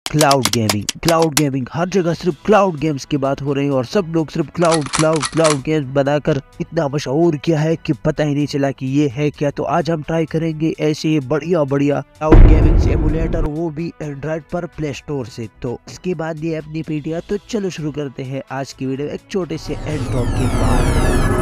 Cloud gaming हर जगह सिर्फ cloud games की बात हो रही है और सब लोग सिर्फ क्लाउड गेम्स बनाकर इतना मशहूर किया है कि पता ही नहीं चला कि ये है क्या। तो आज हम ट्राई करेंगे ऐसे ही बढ़िया क्लाउड गेमिंग एमुलेटर, वो भी एंड्रॉइड पर प्ले स्टोर से। तो इसके बाद ये अपनी पीटीआर। तो चलो शुरू करते हैं आज की वीडियो एक छोटे से इंट्रो के बाद।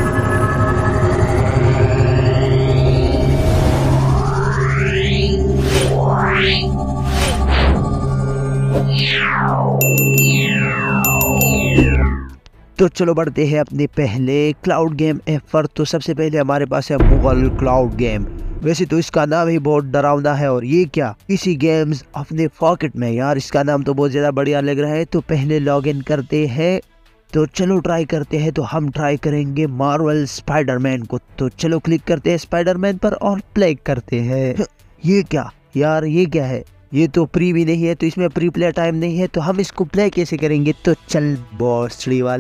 तो चलो बढ़ते हैं अपने पहले क्लाउड गेम ऐप पर। तो सबसे पहले हमारे पास है मुगल क्लाउड गेम। वैसे तो इसका नाम ही बहुत डरावना है और ये क्या इसी गेम्स अपने पॉकेट में। यार इसका नाम तो बहुत ज्यादा बढ़िया लग रहा है। तो पहले लॉग इन करते हैं। तो चलो ट्राई करते हैं। तो हम ट्राई करेंगे मार्वल स्पाइडरमैन को। तो चलो क्लिक करते हैं स्पाइडरमैन पर और प्ले करते हैं। ये क्या यार, ये क्या है? ये तो प्री भी नहीं है, तो इसमें प्री प्ले टाइम नहीं है। तो हम इसको प्ले कैसे करेंगे? तो चल बॉस चिड़ी वाले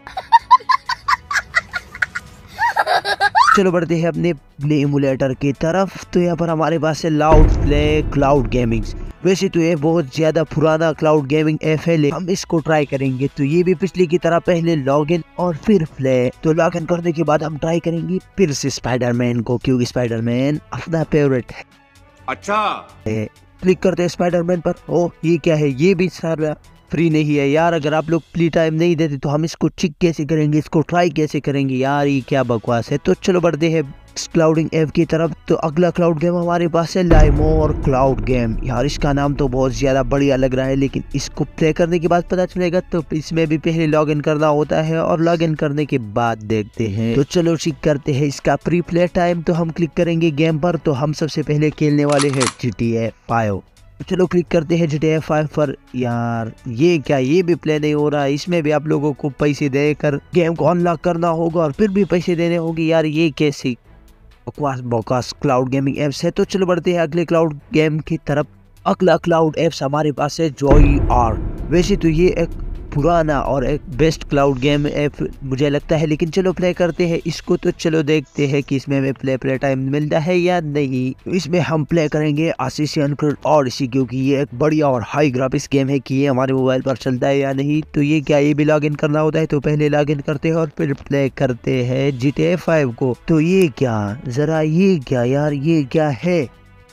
चलो बढ़ते हैं अपने प्ले एमुलेटर की तरफ। तो यहाँ पर हमारे पास है लाउड प्ले क्लाउड गेमिंग। वैसे तो ये बहुत ज्यादा पुराना क्लाउड गेमिंग ऐप है, लेकिन हम इसको ट्राई करेंगे। तो ये भी पिछली की तरह पहले लॉगिन और फिर प्ले। तो लॉगिन करने के बाद हम ट्राई करेंगे फिर से स्पाइडरमैन को, क्योंकि स्पाइडरमैन अपना फेवरेट है। अच्छा क्लिक करते हैं स्पाइडरमैन पर। ओ ये क्या है? ये भी सारा फ्री नहीं है यार। अगर आप लोग प्ले टाइम नहीं देते तो हम इसको चेक कैसे करेंगे, इसको ट्राई कैसे करेंगे? यार ये क्या बकवास है। तो चलो बढ़ते हैं क्लाउडिंग ऐप की तरफ। तो अगला क्लाउड गेम हमारे पास है लाइमोर क्लाउड गेम। यार इसका नाम तो बहुत ज्यादा बढ़िया लग रहा है, लेकिन इसको प्ले करने के बाद पता चलेगा। तो इसमें भी पहले लॉग इन करना होता है और लॉग इन करने के बाद देखते हैं। तो चलो चेक करते हैं इसका प्री प्ले टाइम। तो हम क्लिक करेंगे गेम पर। तो हम सबसे पहले खेलने वाले हैं GTA 5। चलो क्लिक करते हैं GTA 5 पर। यार ये क्या, ये भी प्ले नहीं हो रहा है। इसमें भी आप लोगों को पैसे देकर गेम को अनलॉक करना होगा और फिर भी पैसे देने होंगे। यार ये कैसी बकवास क्लाउड गेमिंग एप्स है। तो चलो बढ़ते हैं अगले क्लाउड गेम की तरफ। अगला क्लाउड एप्स हमारे पास है जॉय आर। वैसे तो ये एक पुराना और एक बेस्ट क्लाउड गेम ऐप मुझे लगता है, लेकिन चलो प्ले करते हैं इसको। तो चलो देखते हैं कि इसमें हमें प्ले टाइम मिलता है या नहीं। इसमें हम प्ले करेंगे असिसियन क्रीड ओडिसी, क्योंकि ये एक बढ़िया और हाई ग्राफिक्स गेम है कि ये हमारे मोबाइल पर चलता है या नहीं। तो ये क्या, ये भी लॉग इन करना होता है? तो पहले लॉग इन करते हैं और फिर प्ले करते हैं GTA 5 को। तो ये क्या, जरा ये क्या यार, ये क्या है?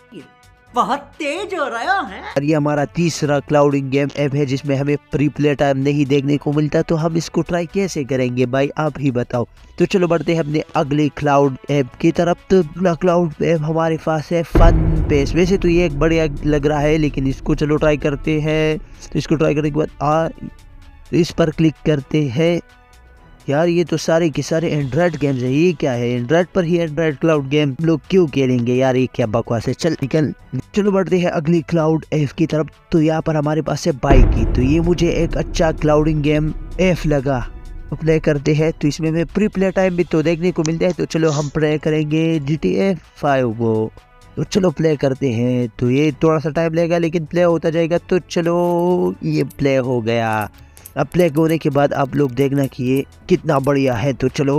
बहुत तेज हो रहा है। और ये हमारा तीसरा क्लाउडिंग गेम ऐप है जिसमें हमें प्री प्ले टाइम नहीं देखने को मिलता। तो हम इसको ट्राई कैसे करेंगे भाई, आप ही बताओ। तो चलो बढ़ते हैं अपने अगले क्लाउड ऐप की तरफ। तो अगला क्लाउड ऐप हमारे पास है फन पेस। वैसे तो ये एक बढ़िया लग रहा है, लेकिन इसको चलो ट्राई करते हैं। तो इसको ट्राई करने के बाद इस पर क्लिक करते हैं। यार ये तो सारे के सारे एंड्रॉइड गेम्स है। ये क्या है, एंड्रॉइड पर ही एंड्रॉइड क्लाउड गेम लोग क्यों खेलेंगे? यार ये क्या बकवास है। चल निकल। चलो बढ़ते हैं अगली क्लाउड ऐप की तरफ। तो यहाँ पर हमारे पास है बाइक की। तो ये मुझे एक अच्छा क्लाउडिंग गेम ऐप लगा। तो प्ले करते हैं। तो इसमें में प्री प्ले टाइम भी तो देखने को मिलता है। तो चलो हम प्ले करेंगे GTA 5 को। तो चलो प्ले करते हैं। तो ये थोड़ा सा टाइम लगेगा, लेकिन प्ले होता जाएगा। तो चलो ये प्ले हो गया। अब प्ले होने के बाद आप लोग देखना कि ये कितना बढ़िया है। तो चलो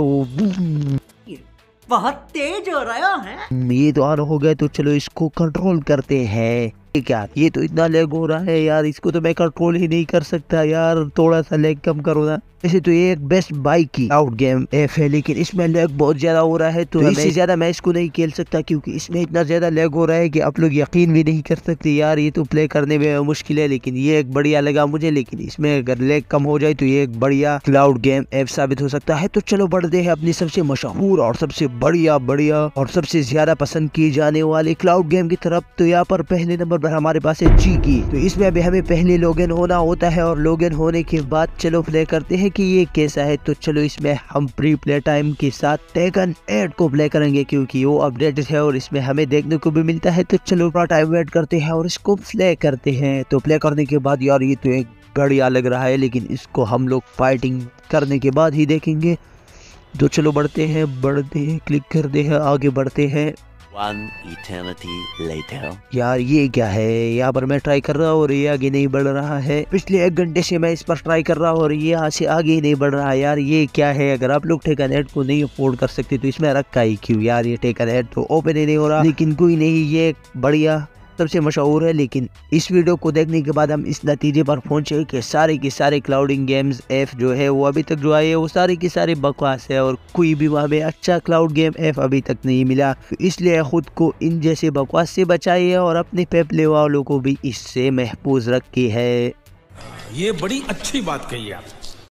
बहुत तेज हो रहा है। ये तो ऑन हो गया। तो चलो इसको कंट्रोल करते हैं। ये क्या, ये तो इतना लैग हो रहा है यार, इसको तो मैं कंट्रोल ही नहीं कर सकता यार। थोड़ा सा लैग कम करो ना। वैसे तो ये एक बेस्ट बाइक की क्लाउड गेम ऐप है, लेकिन इसमें लैग बहुत ज्यादा हो रहा है। तो इससे ज्यादा मैं इसको नहीं खेल सकता, क्योंकि इसमें इतना ज्यादा लैग हो रहा है कि आप लोग यकीन भी नहीं कर सकते। यार ये तो प्ले करने में मुश्किल है, लेकिन ये एक बढ़िया लगा मुझे। लेकिन इसमें अगर लैग कम हो जाए तो ये एक बढ़िया क्लाउड गेम ऐप साबित हो सकता है। तो चलो बढ़ते हैं अपनी सबसे मशहूर और सबसे बढ़िया और सबसे ज्यादा पसंद की जाने वाली क्लाउड गेम की तरफ। तो यहाँ पर पहले नंबर पर हमारे पास है Cheeky। तो इसमें भी हमें पहले लॉगिन होना होता है और लॉगिन होने के बाद चलो प्ले करते हैं कि ये कैसा है। तो चलो इसमें हम प्री प्ले टाइम के साथ टेकन 8 को प्ले करेंगे, क्योंकि वो अपडेटेड है और इसमें हमें देखने को भी मिलता है। तो चलो थोड़ा टाइम वेट करते हैं और इसको प्ले करते हैं। तो प्ले करने के बाद यार ये तो एक बढ़िया लग रहा है, लेकिन इसको हम लोग फाइटिंग करने के बाद ही देखेंगे। तो चलो बढ़ते हैं क्लिक करते हैं, आगे बढ़ते हैं। One eternity later. यार ये क्या है, यहाँ पर मैं ट्राई कर रहा हूँ और ये आगे नहीं बढ़ रहा है। पिछले 1 घंटे से मैं इस पर ट्राई कर रहा हूँ और ये यहाँ से आगे ही नहीं बढ़ रहा है। यार ये क्या है? अगर आप लोग टेकन 8 को नहीं अफोर्ड कर सकते तो इसमें रखा ही क्यों यार? ये टेकन 8 तो ओपन ही नहीं हो रहा। लेकिन कोई नहीं, ये बढ़िया सबसे मशहूर है, लेकिन इस वीडियो को देखने के बाद हम इस नतीजे पर पहुंचे कि सारे के सारे क्लाउडिंग गेम्स ऐप जो है वो अभी तक जो आए वो सारे के सारे बकवास है और कोई भी हमें अच्छा क्लाउड गेम ऐप अभी तक नहीं मिला। इसलिए खुद को इन जैसे बकवास से बचाइए और अपने पेपले वालों को भी इससे महफूज रखी है। ये बड़ी अच्छी बात कही आप।